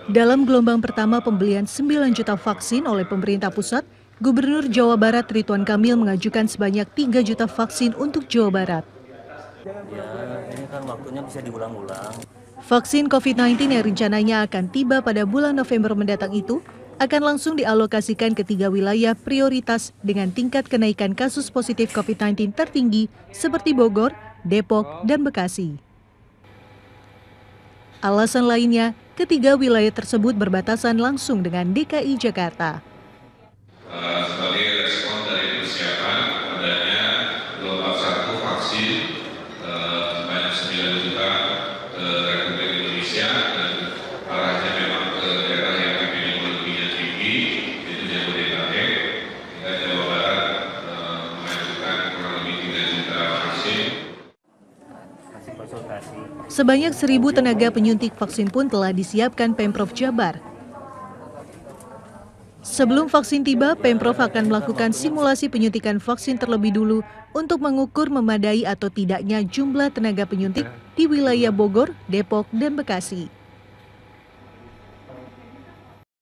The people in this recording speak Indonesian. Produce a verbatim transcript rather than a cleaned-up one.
Dalam gelombang pertama pembelian sembilan juta vaksin oleh pemerintah pusat, Gubernur Jawa Barat Ridwan Kamil mengajukan sebanyak tiga juta vaksin untuk Jawa Barat. Ya, ini kan waktunya bisa diulang-ulang. Vaksin COVID sembilan belas yang rencananya akan tiba pada bulan November mendatang itu akan langsung dialokasikan ke tiga wilayah prioritas dengan tingkat kenaikan kasus positif COVID sembilan belas tertinggi seperti Bogor, Depok, dan Bekasi. Alasan lainnya, ketiga wilayah tersebut berbatasan langsung dengan D K I Jakarta. Uh, sebagai respon dari persiapan adanya gelombang satu vaksin uh, sebanyak sembilan juta ke Republik Indonesia dan arahnya memang ke daerah yang epidemiologinya tinggi, itu Jabodetabek. Kita Jawa Barat uh, mengajukan kurang lebih tiga juta vaksin. Sebanyak seribu tenaga penyuntik vaksin pun telah disiapkan Pemprov Jabar. Sebelum vaksin tiba, Pemprov akan melakukan simulasi penyuntikan vaksin terlebih dulu untuk mengukur memadai atau tidaknya jumlah tenaga penyuntik di wilayah Bogor, Depok, dan Bekasi.